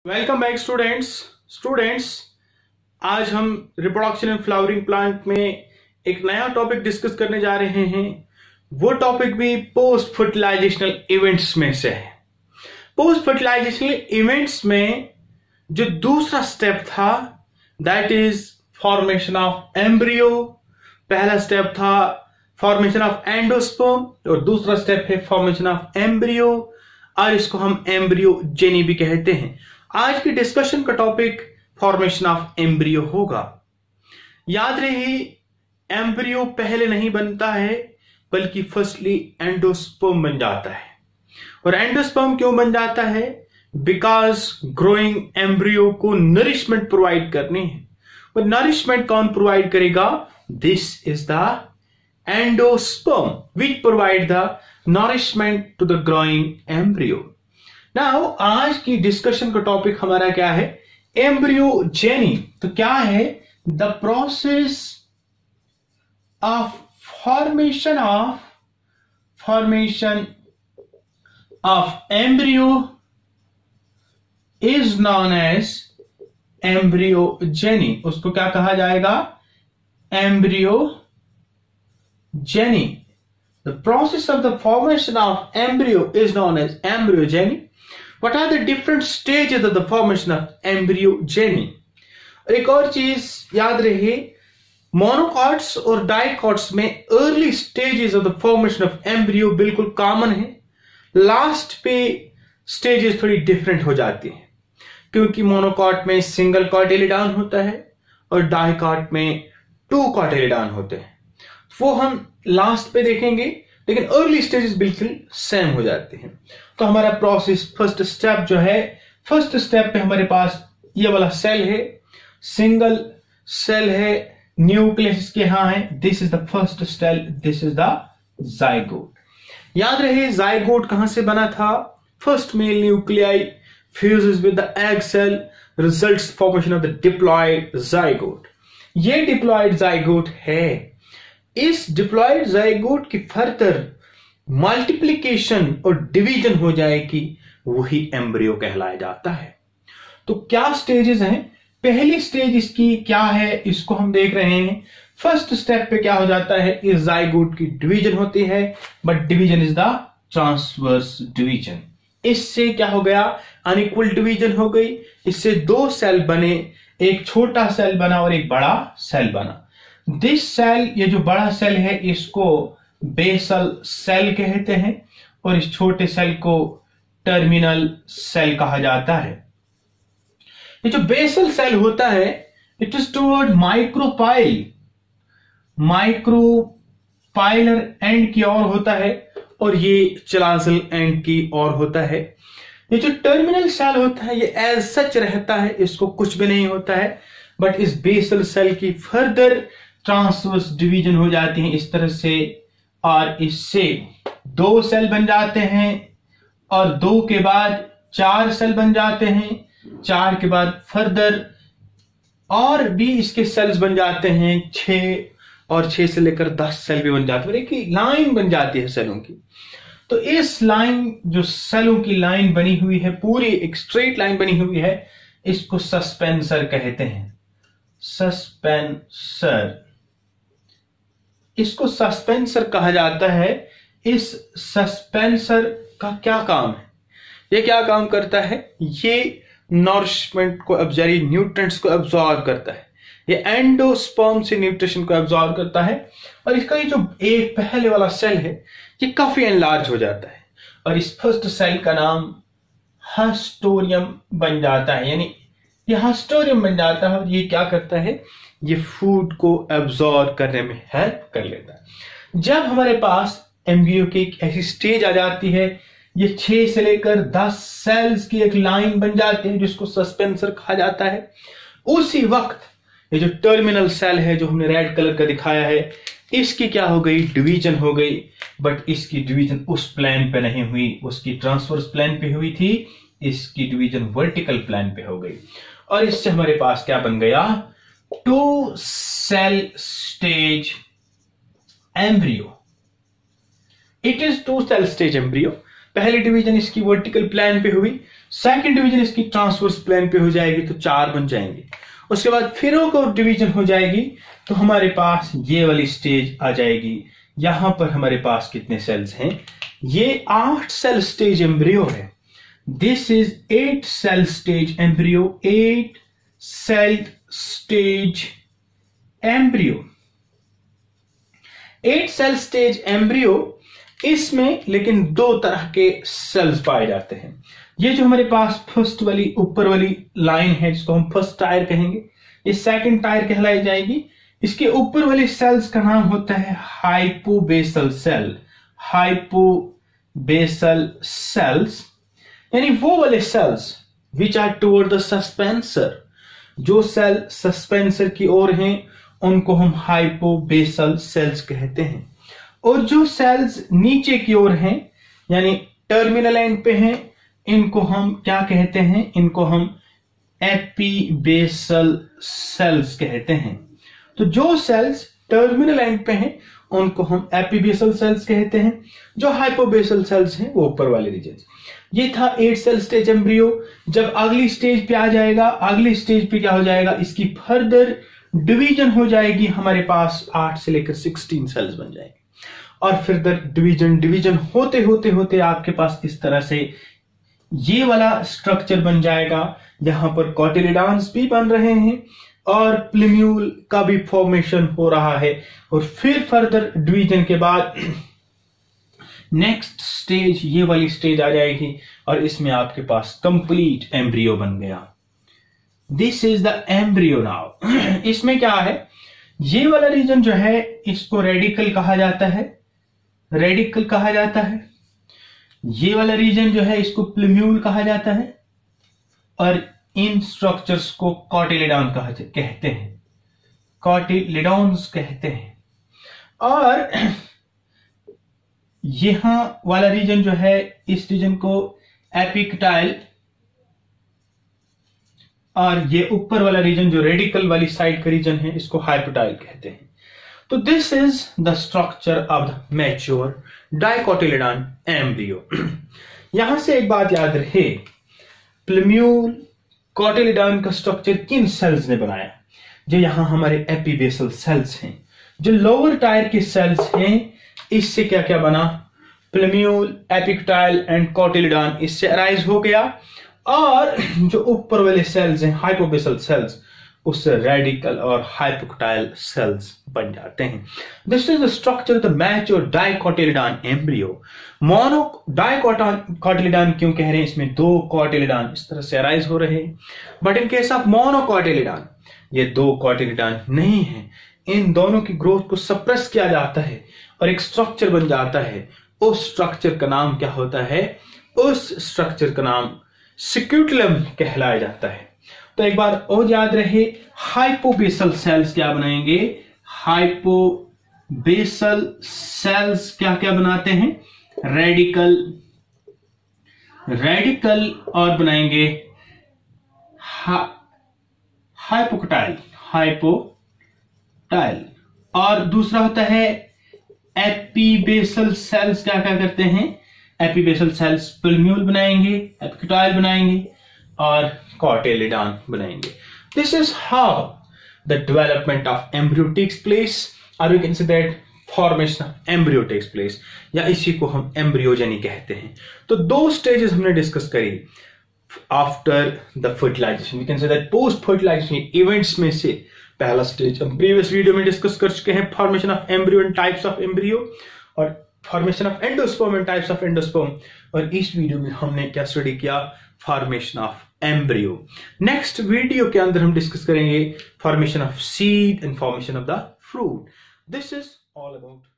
Welcome back students आज हम reproduction and flowering plant में एक नया टॉपिक डिस्कस करने जा रहे हैं। वो टॉपिक भी पोस्ट फर्टिलाइजेशनल इवेंट्स में से है। पोस्ट फर्टिलाइजेशनल इवेंट्स में जो दूसरा स्टेप था that is formation of embryo. पहला स्टेप था फॉर्मेशन ऑफ एंडोस्पर्म और दूसरा स्टेप है फॉर्मेशन ऑफ एम्ब्रियो, और इसको हम एम्ब्रियोजेनी भी कहते हैं। आज की डिस्कशन का टॉपिक फॉर्मेशन ऑफ एम्ब्रियो होगा। याद रहे, एम्ब्रियो पहले नहीं बनता है बल्कि फर्स्टली एंडोस्पर्म बन जाता है। और एंडोस्पर्म क्यों बन जाता है? बिकॉज ग्रोइंग एम्ब्रियो को नरिशमेंट प्रोवाइड करनी है। और नरिशमेंट कौन प्रोवाइड करेगा? This is the endosperm which provide the nourishment to the growing embryo. Now आज की डिस्कशन का टॉपिक हमारा क्या है? एम्ब्रियोजेनी। तो क्या है? The process of formation of embryo is known as embryogeny. उसको क्या कहा जाएगा? Embryogeny. The process of the formation of embryo is known as embryogeny. What are the different stages of the formation of embryogeny? और एक और चीज याद रहे, मोनोकॉट्स और डाइकॉट्स में early stages of the formation of embryo बिल्कुल common है। लास्ट पे स्टेजेस थोड़ी डिफरेंट हो जाती हैं, क्योंकि मोनोकॉट में सिंगल कॉटिलिडॉन होता है और डाइकॉट में 2 कॉटिलिडॉन होते हैं। वो हम लास्ट पे देखेंगे, लेकिन अर्ली स्टेजेस बिल्कुल सेम हो जाते हैं। तो हमारा प्रोसेस फर्स्ट स्टेप जो है, फर्स्ट स्टेप पे हमारे पास ये वाला सेल है, सिंगल सेल है, न्यूक्लियस इसके यहां है। This is the first cell, this is the zygote. याद रहे जाइगोट कहां से बना था? First male nuclei fuses with the egg cell, results formation of the diploid zygote. ये डिप्लॉयड जाइगोट है। इस डिप्लॉयड जाइगोट की फर्दर मल्टीप्लिकेशन और डिवीजन हो जाएगी, वही एम्ब्रियो कहलाया जाता है। तो क्या स्टेजेस हैं? पहली स्टेज इसकी क्या है, इसको हम देख रहे हैं। फर्स्ट स्टेप पे क्या हो जाता है? इस जाइगोट की डिवीजन होती है, but division is the transverse division. इससे क्या हो गया? अनइक्वल डिवीजन हो गई। इससे 2 सेल बने, एक छोटा सेल बना और एक बड़ा सेल बना। दिस सेल, ये जो बड़ा सेल है, इसको बेसल सेल कहते हैं और इस छोटे सेल को टर्मिनल सेल कहा जाता है। ये जो बेसल सेल होता है, it is toward micropylar end की ओर होता है और ये चिलाजल एंड की ओर होता है। ये जो टर्मिनल सेल होता है, ये एज सच रहता है, इसको कुछ भी नहीं होता है, बट इस बेसल सेल की फर्दर ट्रांसवर्स डिवीजन हो जाती है इस तरह से, और इससे 2 सेल बन जाते हैं और 2 के बाद 4 सेल बन जाते हैं। 4 के बाद फर्दर और भी इसके सेल्स बन जाते हैं 6, और 6 से लेकर 10 सेल भी बन जाते हैं। एक लाइन बन जाती है सेलों की। तो इस लाइन, जो सेलों की लाइन बनी हुई है, पूरी एक स्ट्रेट लाइन बनी हुई है, इसको सस्पेंसर कहते हैं। सस्पेंसर, इसको सस्पेंसर कहा जाता है। इस सस्पेंसर का क्या काम है? ये क्या काम करता है? ये नॉरिशमेंट को ऑब्जर्व, न्यूट्रिएंट्स को एब्जॉर्ब करता है। ये एंडोस्पर्म से न्यूट्रिशन को एब्जॉर्ब करता है, और इसका ये जो एक पहले वाला सेल है, ये काफी एनलार्ज हो जाता है और इस फर्स्ट सेल का नाम हस्टोरियम बन जाता है। यानी ये हस्टोरियम बन जाता है और ये क्या करता है? ये फूड को एब्जॉर्ब करने में हेल्प कर लेता है। जब हमारे पास एम्ब्रियो की एक ऐसी स्टेज आ जाती है, ये 6 से लेकर 10 सेल्स की एक लाइन बन जाती है, जिसको सस्पेंसर कहा जाता है। उसी वक्त ये जो टर्मिनल सेल है, जो हमने रेड कलर का दिखाया है, इसकी क्या हो गई? डिवीजन हो गई, बट इसकी डिवीजन उस प्लेन पे नहीं हुई, उसकी ट्रांसवर्स प्लेन पे हुई थी। इसकी डिवीजन वर्टिकल प्लेन पे हो गई, और इससे हमारे पास क्या बन गया? 2 cell stage embryo. It is 2 cell stage embryo. पहली डिवीजन इसकी वर्टिकल प्लेन पे हुई, सेकंड डिवीजन इसकी ट्रांसवर्स प्लेन पे हो जाएगी तो 4 बन जाएंगे। उसके बाद फिर और डिवीजन हो जाएगी तो हमारे पास ये वाली स्टेज आ जाएगी। यहां पर हमारे पास कितने सेल्स हैं? ये 8 सेल स्टेज एम्ब्रियो है। This is 8 cell stage embryo, 8 cell stage embryo, 8 cell stage embryo. इसमें लेकिन 2 तरह के सेल्स पाए जाते हैं। ये जो हमारे पास फर्स्ट वाली ऊपर वाली लाइन है जिसको हम फर्स्ट टायर कहेंगे, ये सेकंड टायर कहलाई जाएगी। इसके ऊपर वाले सेल्स का नाम होता है हाइपोबेसल सेल, हाइपोबेसल सेल्स, यानी वो वाले cells which are toward the suspensor, जो सेल सस्पेंसर की ओर हैं उनको हम हाइपोबेसल सेल्स कहते हैं। और जो सेल्स नीचे की ओर हैं यानी टर्मिनल एंड पे हैं, इनको हम क्या कहते हैं? इनको हम एपीबेसल सेल्स कहते हैं। तो जो सेल्स टर्मिनल एंड पे हैं उनको हम एपीबेसल सेल्स कहते हैं। जो हाइपोबेसल सेल्स हैं वो ऊपर वाले रीजन। ये था 8 सेल स्टेज एम्ब्रियो। जब अगली स्टेज पे आ जाएगा, अगली स्टेज पे क्या हो जाएगा? इसकी फर्दर डिवीजन हो जाएगी। हमारे पास 8 से लेकर 16 सेल्स बन जाएंगे और फिर डिवीजन होते होते होते आपके पास इस तरह से ये वाला स्ट्रक्चर बन जाएगा। यहां पर कोटिलिडॉन्स भी बन रहे हैं और प्लूम्यूल का भी फॉर्मेशन हो रहा है। और फिर फर्दर डिवीजन के बाद नेक्स्ट स्टेज ये वाली स्टेज आ जाएगी और इसमें आपके पास कंप्लीट एम्ब्रियो बन गया। This is the embryo now. इसमें क्या है? ये वाला रीजन जो है इसको रेडिकल कहा जाता है, रेडिकल कहा जाता है। ये वाला रीजन जो है इसको प्लूम्यूल कहा जाता है और इन स्ट्रक्चर्स को कोटिलिडॉन कहते हैं, कोटिलिडॉन्स कहते हैं। और यहां वाला रीजन जो है इस रीजन को एपिकटाइल, और ये ऊपर वाला रीजन जो रेडिकल वाली साइड का रीजन है इसको हाइपोटाइल कहते हैं। तो this is the structure of the mature dicotyledon embryo. यहां से एक बात याद रहे, प्लूम्यूल कोटिलिडॉन का स्ट्रक्चर किन सेल्स ने बनाया? जो यहां हमारे एपीबेसल सेल्स हैं। जो लोअर टायर के सेल्स हैं इससे क्या क्या बना? प्लूम्यूल, एपिकटाइल एंड कोटिलिडॉन इससे अराइज हो गया। और जो ऊपर वाले सेल्स हैं हाइपोबेसल सेल्स, उससे रेडिकल और हाइपोकटाइल सेल्स बन जाते हैं। This is the structure of the mature dicotyledon embryo. Mono dicotyledon क्यों कह रहे हैं? इसमें 2 कोटिलिडॉन इस तरह से अराइज हो रहे हैं। But in case of monocotyledon ये 2 कोटिलिडॉन नहीं है। इन दोनों की ग्रोथ को सप्रेस किया जाता है और एक स्ट्रक्चर बन जाता है। उस स्ट्रक्चर का नाम क्या होता है? उस स्ट्रक्चर का नाम स्क्यूटलम कहलाया जाता है। तो एक बार और याद रहे, हाइपोबेसल सेल्स क्या बनाएंगे? हाइपोबेसल सेल्स क्या क्या बनाते हैं? रेडिकल, रेडिकल और बनाएंगे हाइपोकटाइल, हाइपोटाइल। और दूसरा होता है एपीबेसल सेल्स क्या क्या करते हैं? एपीबेसल सेल्स प्लूम्यूल बनाएंगे, एपिकटाइल बनाएंगे और कोटिलिडॉन बनाएंगे। This is how the development of embryo takes place, और we can say that formation of embryo takes place, या इसी को हम एम्ब्रियोजेनी कहते हैं। तो 2 स्टेजेस हमने डिस्कस करी after the fertilization. We can say that post fertilization events में से पहला स्टेज हम प्रीवियस वीडियो में डिस्कस कर चुके हैं, formation of embryo and types of embryo, और formation of endosperm and types of endosperm. और इस वीडियो में हमने क्या स्टडी किया? Formation of embryo. Next video के अंदर हम डिस्कस करेंगे formation of seed and formation of the fruit. This is all about